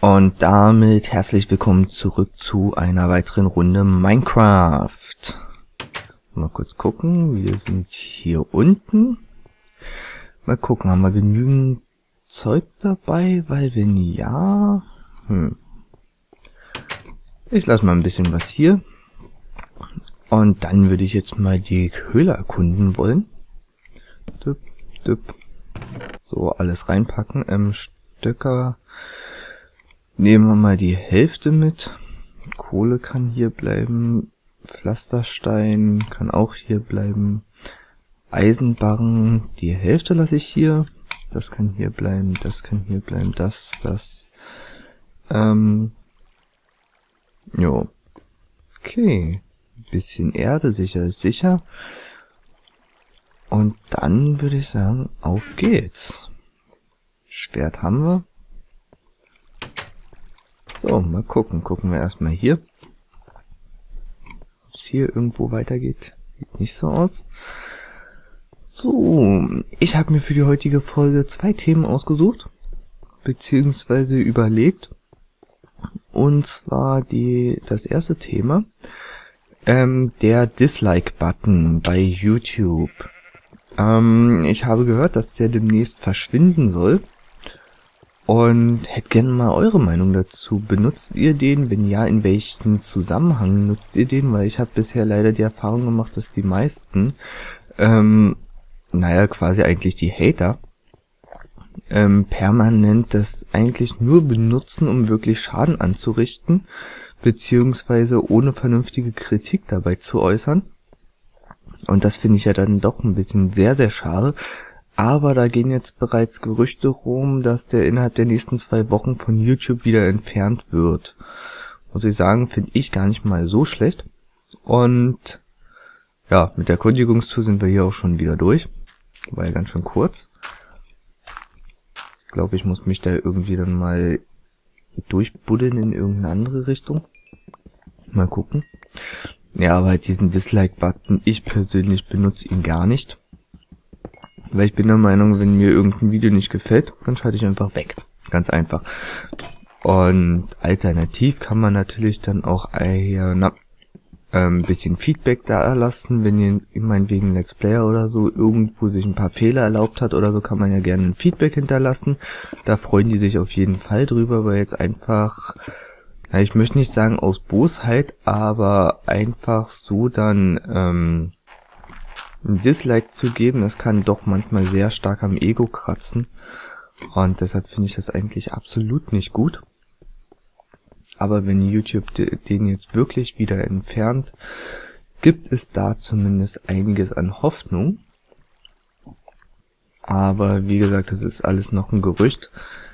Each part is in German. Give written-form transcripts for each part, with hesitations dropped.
Und damit herzlich willkommen zurück zu einer weiteren Runde Minecraft. Mal kurz gucken, wir sind hier unten. Mal gucken, haben wir genügend Zeug dabei, weil wenn ja... Ich lasse mal ein bisschen was hier. Und dann würde ich jetzt mal die Höhle erkunden wollen. So, alles reinpacken. Stöcker... Nehmen wir mal die Hälfte mit. Kohle kann hier bleiben. Pflasterstein kann auch hier bleiben. Eisenbarren, die Hälfte lasse ich hier. Das kann hier bleiben, das kann hier bleiben, das. Jo. Okay. Bisschen Erde, sicher ist sicher. Und dann würde ich sagen, auf geht's. Schwert haben wir. So, mal gucken. Gucken wir erstmal hier. Ob es hier irgendwo weitergeht. Sieht nicht so aus. So, ich habe mir für die heutige Folge 2 Themen ausgesucht. Beziehungsweise überlegt. Und zwar das erste Thema. Der Dislike-Button bei YouTube. Ich habe gehört, dass der demnächst verschwinden soll. Und hätte gerne mal eure Meinung dazu. Benutzt ihr den? Wenn ja, in welchem Zusammenhang nutzt ihr den? Weil ich habe bisher leider die Erfahrung gemacht, dass die meisten, quasi eigentlich die Hater, permanent das eigentlich nur benutzen, um wirklich Schaden anzurichten, beziehungsweise ohne vernünftige Kritik dabei zu äußern. Und das finde ich ja dann doch ein bisschen sehr, sehr schade. Aber da gehen jetzt bereits Gerüchte rum, dass der innerhalb der nächsten 2 Wochen von YouTube wieder entfernt wird. Muss ich sagen, finde ich gar nicht mal so schlecht. Und ja, mit der Erkundigungstour sind wir hier auch schon wieder durch. War ja ganz schön kurz. Ich glaube, ich muss mich da irgendwie dann mal durchbuddeln in irgendeine andere Richtung. Mal gucken. Ja, aber halt diesen Dislike-Button, ich persönlich benutze ihn gar nicht. Weil ich bin der Meinung, wenn mir irgendein Video nicht gefällt, dann schalte ich einfach weg. Ganz einfach. Und alternativ kann man natürlich dann auch ein bisschen Feedback da lassen, wenn ihr meinetwegen Let's Player oder so irgendwo sich ein paar Fehler erlaubt hat oder so, kann man ja gerne ein Feedback hinterlassen. Da freuen die sich auf jeden Fall drüber, weil jetzt einfach, ich möchte nicht sagen aus Bosheit, aber einfach so dann ein Dislike zu geben, das kann doch manchmal sehr stark am Ego kratzen. Und deshalb finde ich das eigentlich absolut nicht gut. Aber wenn YouTube den jetzt wirklich wieder entfernt, gibt es da zumindest einiges an Hoffnung. Aber wie gesagt, das ist alles noch ein Gerücht.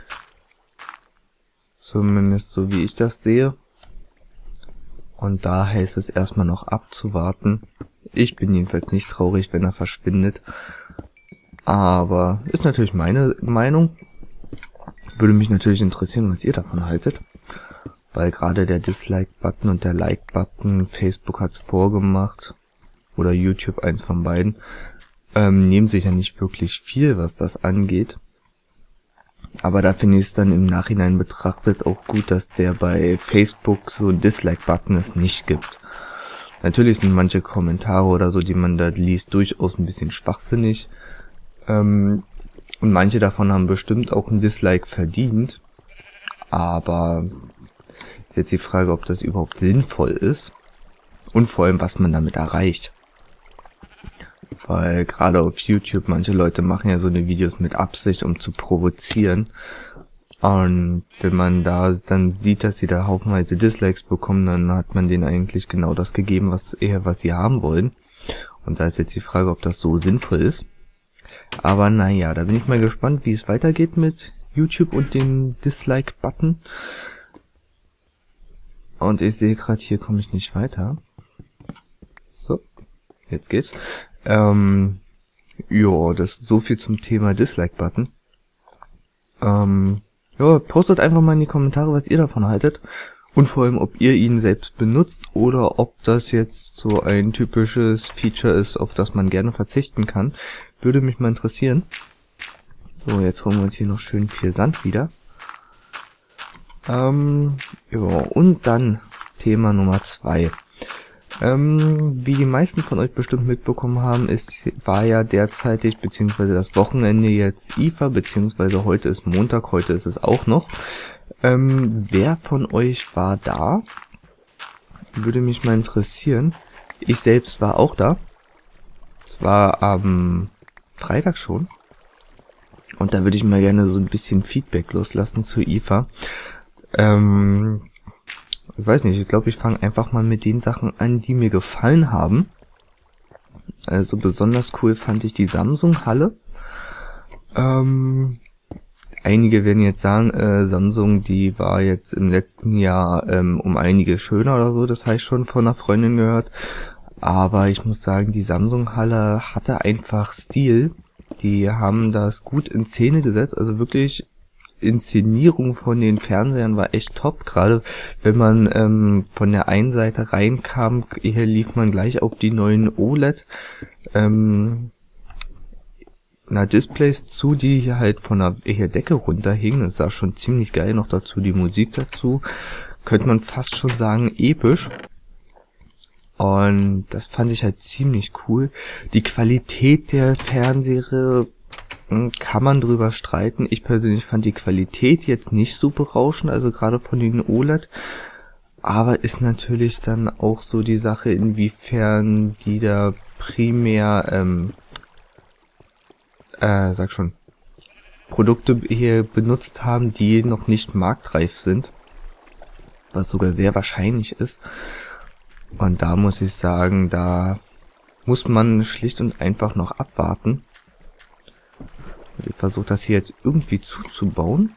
Zumindest so wie ich das sehe. Und da heißt es erstmal noch abzuwarten. Ich bin jedenfalls nicht traurig, wenn er verschwindet. Aber ist natürlich meine Meinung. Würde mich natürlich interessieren, was ihr davon haltet. Weil gerade der Dislike-Button und der Like-Button, Facebook hat's vorgemacht, oder YouTube, eins von beiden, nehmen sich ja nicht wirklich viel, was das angeht. Aber da finde ich es dann im Nachhinein betrachtet auch gut, dass der bei Facebook so ein Dislike-Button es nicht gibt. Natürlich sind manche Kommentare oder so, die man da liest, durchaus ein bisschen schwachsinnig. Und manche davon haben bestimmt auch ein Dislike verdient. Aber ist jetzt die Frage, ob das überhaupt sinnvoll ist. Und vor allem, was man damit erreicht. Weil gerade auf YouTube, manche Leute machen ja so eine Videos mit Absicht, um zu provozieren. Und wenn man da dann sieht, dass sie da haufenweise Dislikes bekommen, dann hat man denen eigentlich genau das gegeben, was sie haben wollen. Und da ist jetzt die Frage, ob das so sinnvoll ist. Aber naja, da bin ich mal gespannt, wie es weitergeht mit YouTube und dem Dislike-Button. Und ich sehe gerade, hier komme ich nicht weiter. So, jetzt geht's. Ja, das ist so viel zum Thema Dislike-Button. Ja, postet einfach mal in die Kommentare, was ihr davon haltet. Und vor allem, ob ihr ihn selbst benutzt oder ob das jetzt so ein typisches Feature ist, auf das man gerne verzichten kann. Würde mich mal interessieren. So, jetzt holen wir uns hier noch schön viel Sand wieder. Ja, und dann Thema Nummer 2. Wie die meisten von euch bestimmt mitbekommen haben, war ja derzeitig, beziehungsweise das Wochenende jetzt IFA, beziehungsweise heute ist Montag, heute ist es auch noch. Wer von euch war da? Würde mich mal interessieren. Ich selbst war auch da. Zwar am Freitag schon. Und da würde ich mal gerne so ein bisschen Feedback loslassen zur IFA. Ich weiß nicht, ich glaube, ich fange einfach mal mit den Sachen an, die mir gefallen haben. Also besonders cool fand ich die Samsung-Halle. Einige werden jetzt sagen, Samsung, die war jetzt im letzten Jahr um einige schöner oder so, das habe ich schon von einer Freundin gehört. Aber ich muss sagen, die Samsung-Halle hatte einfach Stil. Die haben das gut in Szene gesetzt, also wirklich Inszenierung von den Fernsehern war echt top, gerade wenn man von der einen Seite reinkam, hier lief man gleich auf die neuen OLED Displays zu, die hier halt von der Decke runterhingen. Das sah schon ziemlich geil, noch dazu die Musik dazu, könnte man fast schon sagen episch. Und das fand ich halt ziemlich cool. Die Qualität der Fernseher kann man drüber streiten. Ich persönlich fand die Qualität jetzt nicht so berauschend, also gerade von den OLED. Aber ist natürlich dann auch so die Sache, inwiefern die da primär, Produkte hier benutzt haben, die noch nicht marktreif sind. Was sogar sehr wahrscheinlich ist. Und da muss ich sagen, da muss man schlicht und einfach noch abwarten. Ich versuche das hier jetzt irgendwie zuzubauen.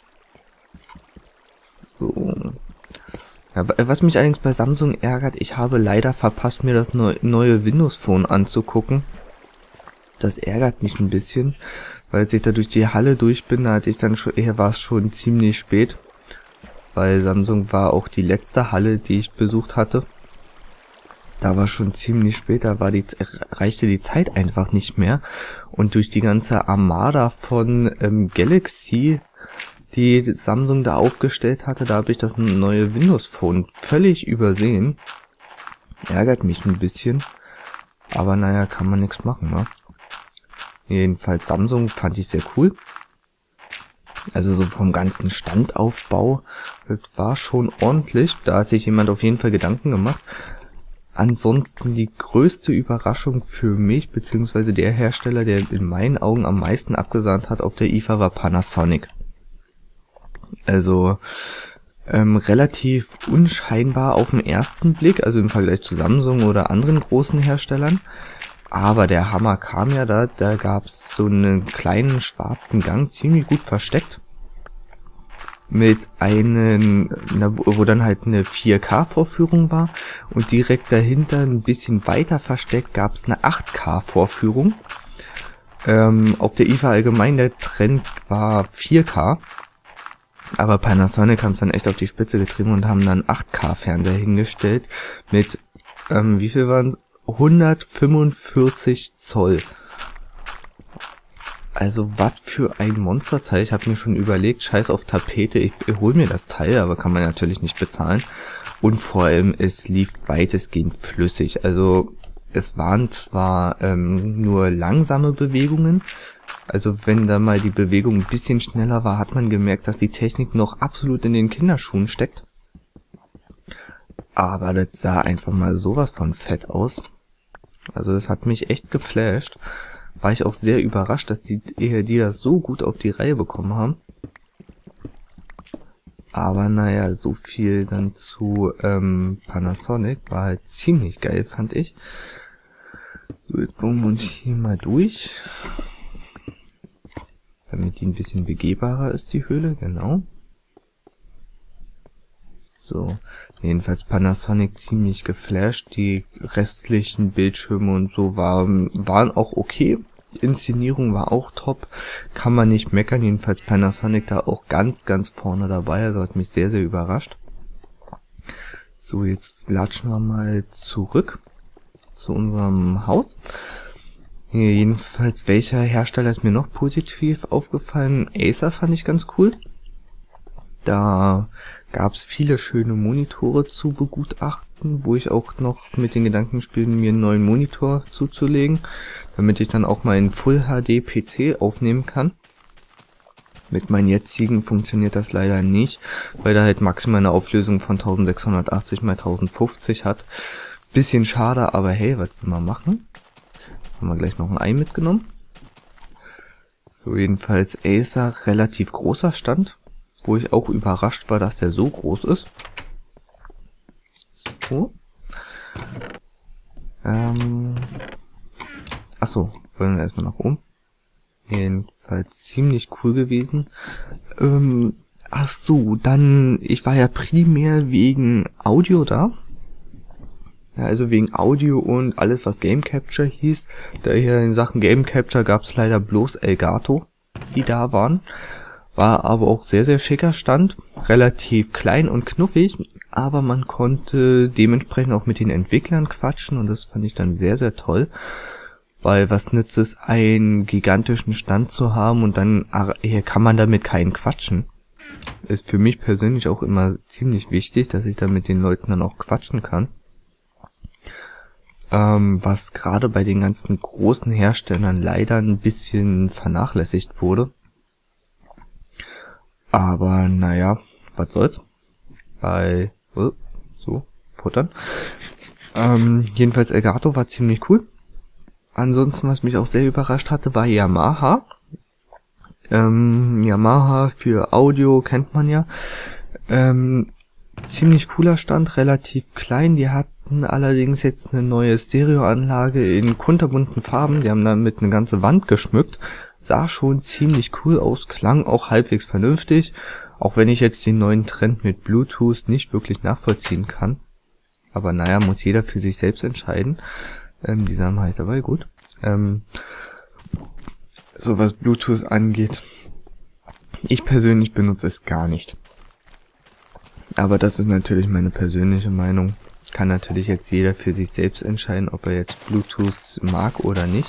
So. Ja, was mich allerdings bei Samsung ärgert, ich habe leider verpasst, mir das neue Windows Phone anzugucken. Das ärgert mich ein bisschen, weil als ich da durch die Halle durch bin, da hatte ich dann schon, war es schon ziemlich spät. Weil Samsung war auch die letzte Halle, die ich besucht hatte. Da war schon ziemlich spät, da reichte die Zeit einfach nicht mehr. Und durch die ganze Armada von Galaxy, die Samsung da aufgestellt hatte, da habe ich das neue Windows Phone völlig übersehen. Ärgert mich ein bisschen. Aber naja, kann man nichts machen, ne? Jedenfalls Samsung fand ich sehr cool. Also so vom ganzen Standaufbau, das war schon ordentlich. Da hat sich jemand auf jeden Fall Gedanken gemacht. Ansonsten die größte Überraschung für mich, beziehungsweise der Hersteller, der in meinen Augen am meisten abgesahnt hat auf der IFA, war Panasonic. Also relativ unscheinbar auf den ersten Blick, also im Vergleich zu Samsung oder anderen großen Herstellern. Aber der Hammer kam ja da gab's so einen kleinen schwarzen Gang, ziemlich gut versteckt. Mit wo dann halt eine 4K-Vorführung war und direkt dahinter ein bisschen weiter versteckt gab's eine 8K-Vorführung. Auf der IFA allgemein der Trend war 4K, aber Panasonic haben es dann echt auf die Spitze getrieben und haben dann 8K-Fernseher hingestellt mit, wie viel waren 145 Zoll. Also was für ein Monsterteil. Ich habe mir schon überlegt, scheiß auf Tapete, ich hol mir das Teil, aber kann man natürlich nicht bezahlen. Und vor allem, es lief weitestgehend flüssig. Also es waren zwar nur langsame Bewegungen, also wenn da mal die Bewegung ein bisschen schneller war, hat man gemerkt, dass die Technik noch absolut in den Kinderschuhen steckt. Aber das sah einfach mal sowas von fett aus. Also das hat mich echt geflasht. War ich auch sehr überrascht, dass die das so gut auf die Reihe bekommen haben. Aber naja, so viel dann zu Panasonic. War halt ziemlich geil, fand ich. So, jetzt gucken wir uns hier mal durch. Damit die ein bisschen begehbarer ist, die Höhle, genau. So, jedenfalls Panasonic ziemlich geflasht. Die restlichen Bildschirme und so waren auch okay. Die Inszenierung war auch top. Kann man nicht meckern. Jedenfalls Panasonic da auch ganz, ganz vorne dabei. Also hat mich sehr, sehr überrascht. So, jetzt latschen wir mal zurück zu unserem Haus. Hier, jedenfalls, welcher Hersteller ist mir noch positiv aufgefallen? Acer fand ich ganz cool. Da gab es viele schöne Monitore zu begutachten, wo ich auch noch mit den Gedanken spiele, mir einen neuen Monitor zuzulegen, damit ich dann auch mal einen Full HD PC aufnehmen kann. Mit meinen jetzigen funktioniert das leider nicht, weil der halt maximal eine Auflösung von 1680 x 1050 hat. Bisschen schade, aber hey, was will man machen? Haben wir gleich noch ein Ei mitgenommen. So, jedenfalls Acer, relativ großer Stand, wo ich auch überrascht war, dass der so groß ist. So. Achso, wollen wir erstmal nach oben. Jedenfalls ziemlich cool gewesen. Ach so, dann, ich war ja primär wegen Audio da. Ja, also wegen Audio und alles, was Game Capture hieß. Daher in Sachen Game Capture gab es leider bloß Elgato, die da waren. War aber auch sehr, sehr schicker Stand. Relativ klein und knuffig, aber man konnte dementsprechend auch mit den Entwicklern quatschen und das fand ich dann sehr, sehr toll. Weil was nützt es, einen gigantischen Stand zu haben und dann hier kann man damit keinen quatschen. Ist für mich persönlich auch immer ziemlich wichtig, dass ich da mit den Leuten dann auch quatschen kann. Was gerade bei den ganzen großen Herstellern leider ein bisschen vernachlässigt wurde. Aber naja, was soll's. So, futtern. Jedenfalls Elgato war ziemlich cool. Ansonsten, was mich auch sehr überrascht hatte, war Yamaha. Yamaha für Audio kennt man ja. Ziemlich cooler Stand, relativ klein. Die hatten allerdings jetzt eine neue Stereoanlage in kunterbunten Farben. Die haben damit eine ganze Wand geschmückt. Sah schon ziemlich cool aus, klang auch halbwegs vernünftig. Auch wenn ich jetzt den neuen Trend mit Bluetooth nicht wirklich nachvollziehen kann. Aber naja, muss jeder für sich selbst entscheiden. Die Sachen halt dabei, gut. So was Bluetooth angeht. Ich persönlich benutze es gar nicht. Aber das ist natürlich meine persönliche Meinung. Kann natürlich jetzt jeder für sich selbst entscheiden, ob er jetzt Bluetooth mag oder nicht.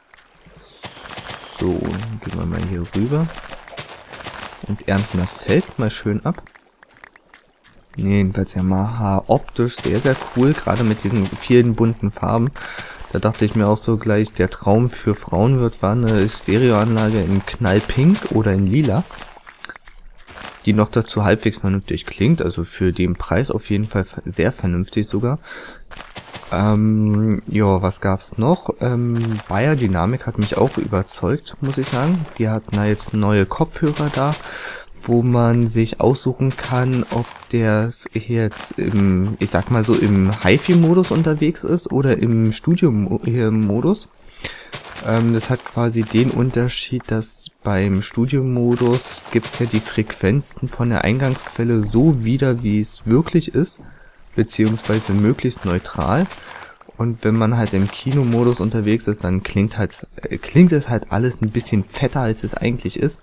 So, gehen wir mal hier rüber. Und ernten das Feld mal schön ab. Jedenfalls Yamaha optisch sehr, sehr cool, gerade mit diesen vielen bunten Farben. Da dachte ich mir auch so gleich, der Traum für Frauen war eine Stereoanlage in Knallpink oder in Lila. Die noch dazu halbwegs vernünftig klingt, also für den Preis auf jeden Fall sehr vernünftig sogar. Ja, was gab's noch? Beyerdynamic hat mich auch überzeugt, muss ich sagen. Die hatten da jetzt neue Kopfhörer da, wo man sich aussuchen kann, ob der jetzt im, ich sag mal so, im HiFi-Modus unterwegs ist oder im Studio-Modus. Das hat quasi den Unterschied, dass beim Studio-Modus gibt ja die Frequenzen von der Eingangsquelle so wieder, wie es wirklich ist, beziehungsweise möglichst neutral. Und wenn man halt im Kinomodus unterwegs ist, dann klingt es halt alles ein bisschen fetter, als es eigentlich ist.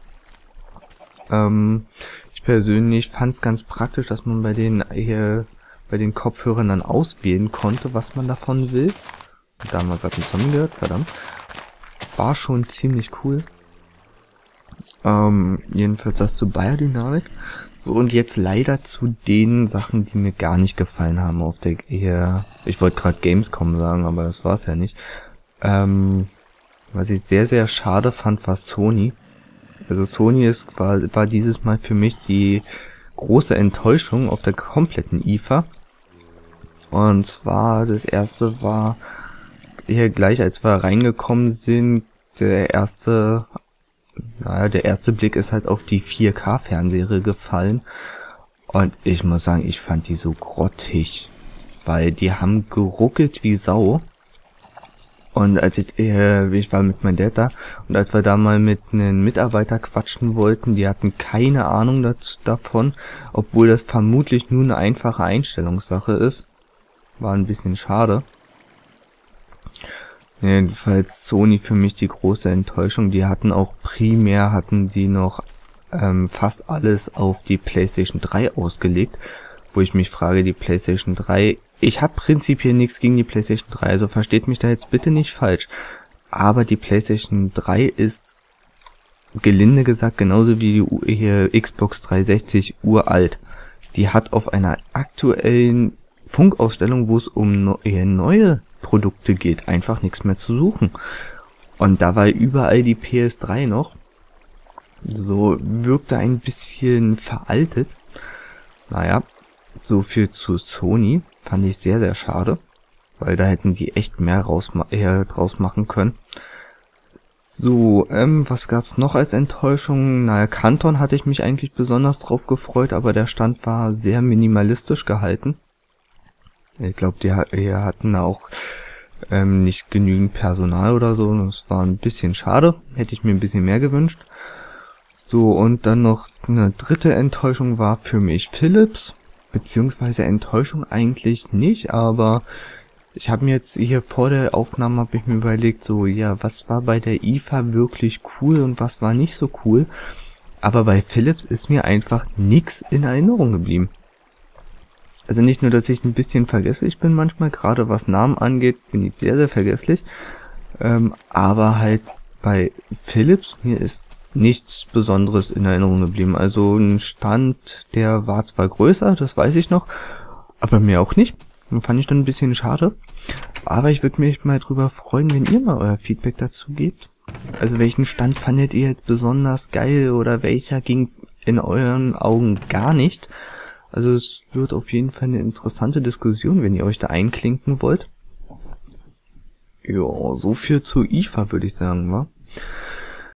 Ich persönlich fand es ganz praktisch, dass man bei den Kopfhörern dann auswählen konnte, was man davon will. Da haben wir gerade einen Zombie gehört, verdammt. War schon ziemlich cool. Jedenfalls das zu Beyerdynamic. So, und jetzt leider zu den Sachen, die mir gar nicht gefallen haben auf der ich wollte gerade Gamescom sagen, aber das war's ja nicht. Was ich sehr, sehr schade fand, war Sony. Also Sony war dieses Mal für mich die große Enttäuschung auf der kompletten IFA. Und zwar, das erste war hier gleich, als wir reingekommen sind, der erste Blick ist halt auf die 4K-Fernseher gefallen. Und ich muss sagen, ich fand die so grottig. Weil die haben geruckelt wie Sau. Und als ich war mit meinem Dad da, und als wir da mal mit einem Mitarbeiter quatschen wollten, die hatten keine Ahnung davon, obwohl das vermutlich nur eine einfache Einstellungssache ist. War ein bisschen schade. Jedenfalls Sony für mich die große Enttäuschung. Die hatten noch fast alles auf die PlayStation 3 ausgelegt, wo ich mich frage, die PlayStation 3, ich habe prinzipiell nichts gegen die PlayStation 3, also versteht mich da jetzt bitte nicht falsch, aber die PlayStation 3 ist gelinde gesagt genauso wie die hier Xbox 360 uralt. Die hat auf einer aktuellen Funkausstellung, wo es um eher neue Produkte geht, einfach nichts mehr zu suchen. Und da war überall die PS3 noch. So wirkte ein bisschen veraltet. Naja, so viel zu Sony. Fand ich sehr, sehr schade. Weil da hätten die echt mehr draus machen können. So, was gab's noch als Enttäuschung? Naja, Kanton hatte ich mich eigentlich besonders drauf gefreut, aber der Stand war sehr minimalistisch gehalten. Ich glaube, die hatten auch nicht genügend Personal oder so. Das war ein bisschen schade. Hätte ich mir ein bisschen mehr gewünscht. So, und dann noch eine dritte Enttäuschung war für mich Philips. Beziehungsweise Enttäuschung eigentlich nicht, aber ich habe mir jetzt hier vor der Aufnahme habe ich mir überlegt, so, ja, was war bei der IFA wirklich cool und was war nicht so cool. Aber bei Philips ist mir einfach nichts in Erinnerung geblieben. Also nicht nur, dass ich ein bisschen vergesslich bin manchmal, gerade was Namen angeht, bin ich sehr, sehr vergesslich. Aber halt bei Philips, mir ist nichts Besonderes in Erinnerung geblieben. Also ein Stand, der war zwar größer, das weiß ich noch, aber mir auch nicht. Fand ich dann ein bisschen schade. Aber ich würde mich mal drüber freuen, wenn ihr mal euer Feedback dazu gebt. Also welchen Stand fandet ihr jetzt besonders geil oder welcher ging in euren Augen gar nicht? Also es wird auf jeden Fall eine interessante Diskussion, wenn ihr euch da einklinken wollt. Ja, so viel zu IFA würde ich sagen, wa?